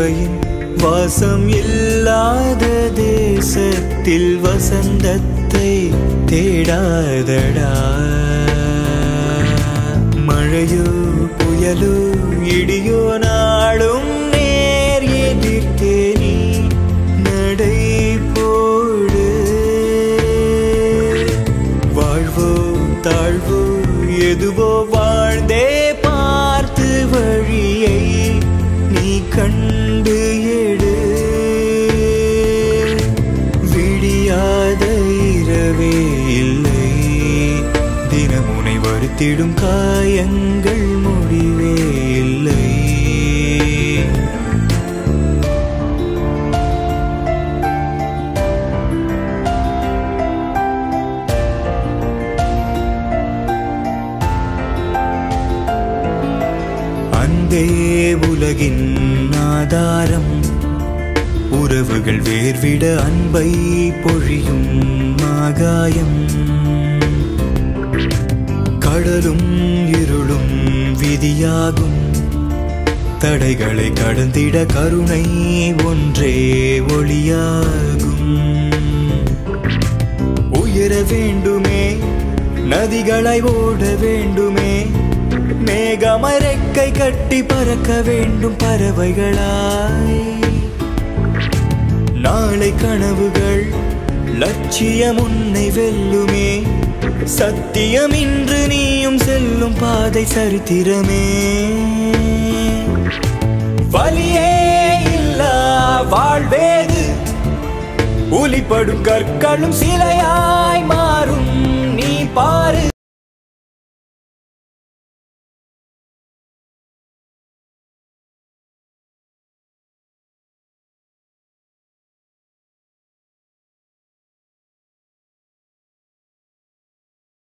தேவையின் வாசம் இல்லாத தேசத்தில் வசந்தத்தை தேடாதடா. மழையோ புயலோ இடியோ நாடும் நேர் எதிர்த்தே நீ நடை போடு. வாழ்வோ தாழ்வோ எதுவோ வாழ்ந்தே பார்த்து வழியை நீ கண்டு எடு. விடியாத இரவே இல்லை, தினமுனை வருத்திடும் காயங்கள் முடிவே இல்லை. அன்பே உலகின் ஆதாரம், உறவுகள் வேர்விட அன்பை பொழியும் ஆகாயம். கடலும் இருளும் விதியாகும், தடைகளை கடந்திட கருணை ஒன்றே ஒளியாகும். உயர வேண்டுமே நதிகளை ஓட வேண்டுமே, மேகமாய் ரெக்கை கட்டி பறக்க வேண்டும் பறவைகளாய். நாளை கனவுகள் லட்சியம் உன்னை வெல்லுமே, சத்தியம் இன்று நீயும் செல்லும் பாதை சரித்திரமே. வலியே இல்லா வாழ்வேது, உலிப்படும் கற்களும் சிலையாய்